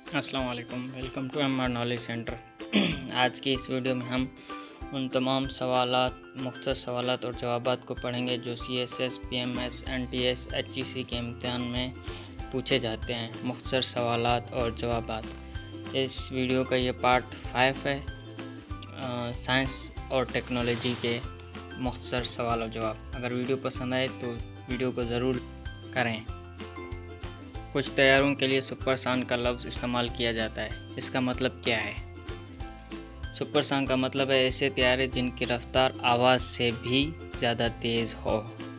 अस्सलाम वालेकुम, welcome to MR knowledge centre. आज की इस वीडियो में हम उन तमाम सवालात, मुख्तसर सवालात और जवाबात को पढ़ेंगे जो CSS, PMS, NTS, HEC के इम्तिहान में पूछे जाते हैं। मुख्तसर सवालात और जवाबात। इस वीडियो का ये पार्ट 5 है, साइंस और टेक्नोलॉजी के मुख्तसर सवाल और जवाब। अगर वीडियो पसंद आए तो वीडियो को ज़रूर करें। कुछ तैयारों के लिए सुपरसॉनिक का लफ्ज़ इस्तेमाल किया जाता है। इसका मतलब क्या है? सुपरसॉनिक का मतलब है ऐसे तैयारे जिनकी रफ्तार आवाज़ से भी ज़्यादा तेज़ हो।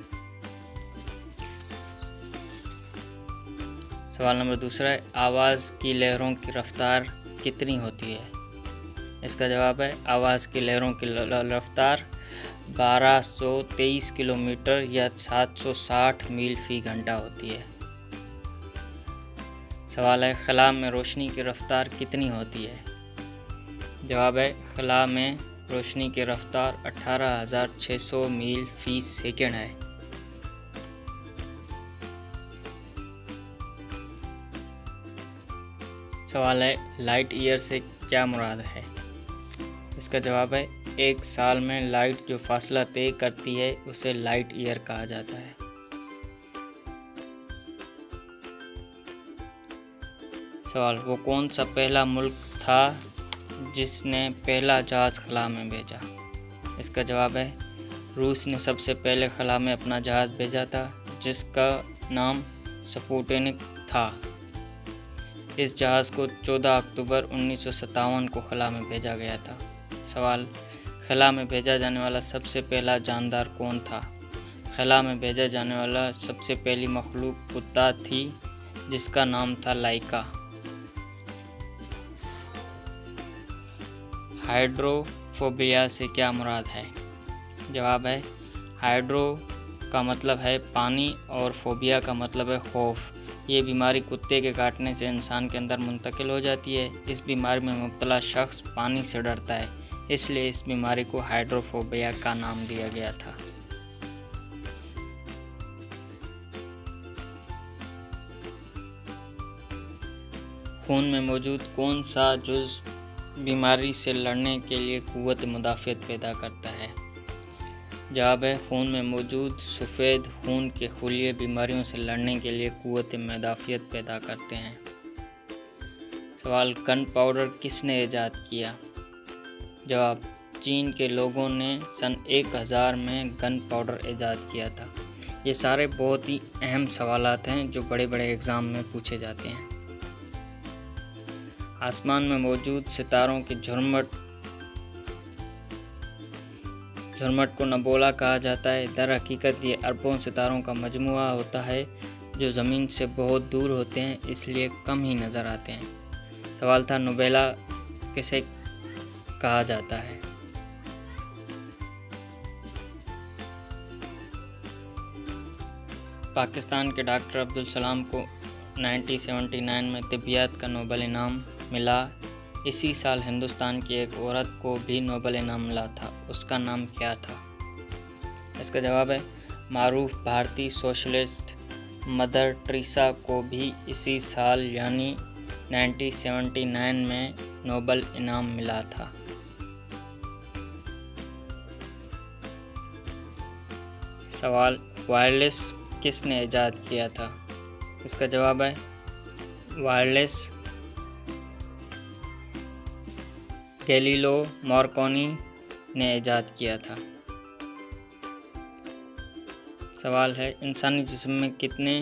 सवाल नंबर दूसरा है, आवाज़ की लहरों की रफ्तार कितनी होती है? इसका जवाब है आवाज़ की लहरों की रफ्तार 1223 किलोमीटर या 760 मील फ़ी घंटा होती है। सवाल है, खला में रोशनी की रफ्तार कितनी होती है? जवाब है खला में रोशनी की रफ्तार 18,600 मील फ़ी सेकंड है। सवाल है, लाइट ईयर से क्या मुराद है? इसका जवाब है एक साल में लाइट जो फासला तय करती है उसे लाइट ईयर कहा जाता है। सवाल, वो कौन सा पहला मुल्क था जिसने पहला जहाज़ खला में भेजा? इसका जवाब है रूस ने सबसे पहले खला में अपना जहाज़ भेजा था जिसका नाम स्पुतनिक था। इस जहाज़ को 14 अक्टूबर 1957 को खला में भेजा गया था। सवाल, खला में भेजा जाने वाला सबसे पहला जानदार कौन था? खला में भेजा जाने वाला सबसे पहली मखलूक कुत्ता थी जिसका नाम था लाइका। हाइड्रोफोबिया से क्या मुराद है? जवाब है हाइड्रो का मतलब है पानी और फोबिया का मतलब है खौफ। ये बीमारी कुत्ते के काटने से इंसान के अंदर मुंतकिल हो जाती है। इस बीमारी में मुब्तला शख्स पानी से डरता है, इसलिए इस बीमारी को हाइड्रोफोबिया का नाम दिया गया था। खून में मौजूद कौन सा जुज़ बीमारी से लड़ने के लिए क़ुव्वत मुदाफ़ियत पैदा करता है? जवाब है खून में मौजूद सफ़ेद खून के खुलिये बीमारियों से लड़ने के लिए क़ुव्वत मुदाफ़ियत पैदा करते हैं। सवाल, गन पाउडर किसने ईजाद किया? जवाब, चीन के लोगों ने सन 1000 में गन पाउडर ईजाद किया था। ये सारे बहुत ही अहम सवालात हैं जो बड़े बड़े एग्ज़ाम में पूछे जाते हैं। आसमान में मौजूद सितारों की झुरमुट को नबोला कहा जाता है। दर हकीकत ये अरबों सितारों का मजमुआ होता है जो ज़मीन से बहुत दूर होते हैं, इसलिए कम ही नज़र आते हैं। सवाल था, नबोला किसे कहा जाता है? पाकिस्तान के डॉक्टर अब्दुल सलाम को 1979 में तिब्बियत का नोबेल इनाम मिला। इसी साल हिंदुस्तान की एक औरत को भी नोबेल इनाम मिला था। उसका नाम क्या था? इसका जवाब है मारूफ भारतीय सोशलिस्ट मदर टेरेसा को भी इसी साल यानी 1979 में नोबेल इनाम मिला था। सवाल, वायरलेस किसने ईजाद किया था? इसका जवाब है वायरलेस गैलीलियो मार्कोनी ने ईजाद किया था। सवाल है, इंसानी जिस्म में कितने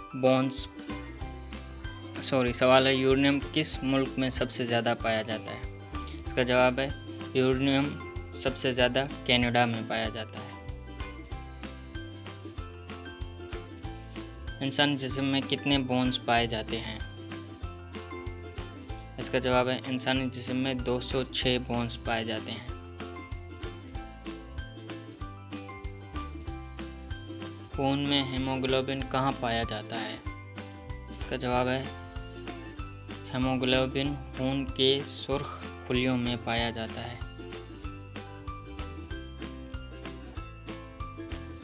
सवाल है, यूरेनियम किस मुल्क में सबसे ज़्यादा पाया जाता है? इसका जवाब है यूरेनियम सबसे ज़्यादा कनाडा में पाया जाता है। इंसानी जिस्म में कितने बोन्स पाए जाते हैं? इसका जवाब है इंसानी जिस्म में 206 बोन्स पाए जाते हैं। खून में हीमोग्लोबिन कहाँ पाया जाता है? इसका जवाब है हीमोग्लोबिन खून के सुर्ख खुलियों में पाया जाता है।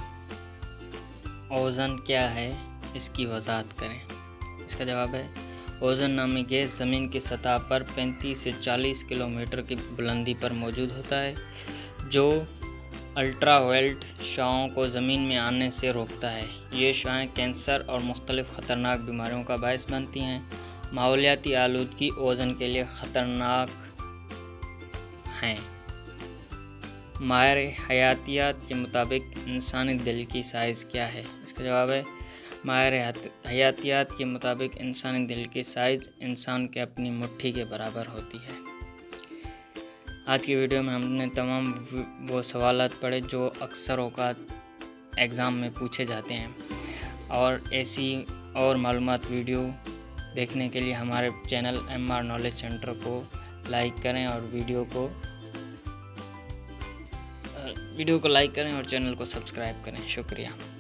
ओज़ोन क्या है? इसकी वजाहत करें। इसका जवाब है ओजोन नामी गैस ज़मीन की सतह पर 35 से 40 किलोमीटर की बुलंदी पर मौजूद होता है, जो अल्ट्रावायलेट शुआओं को ज़मीन में आने से रोकता है। ये शुआएं कैंसर और मुख्तलिफ ख़तरनाक बीमारियों का बायस बनती हैं। माहौलियाती आलूदगी ओज़ोन के लिए ख़तरनाक हैं। माहिर हयातियात के मुताबिक इंसानी दिल की साइज़ क्या है? इसका जवाब है, माहिर हयातियात के मुताबिक इंसानी दिल की साइज़ इंसान के अपनी मुट्ठी के बराबर होती है। आज की वीडियो में हमने तमाम वो सवालात पढ़े जो अक्सर औक़ात एग्ज़ाम में पूछे जाते हैं, और ऐसी और मालूमात वीडियो देखने के लिए हमारे चैनल MR नॉलेज सेंटर को लाइक करें और वीडियो को लाइक करें और चैनल को सब्सक्राइब करें। शुक्रिया।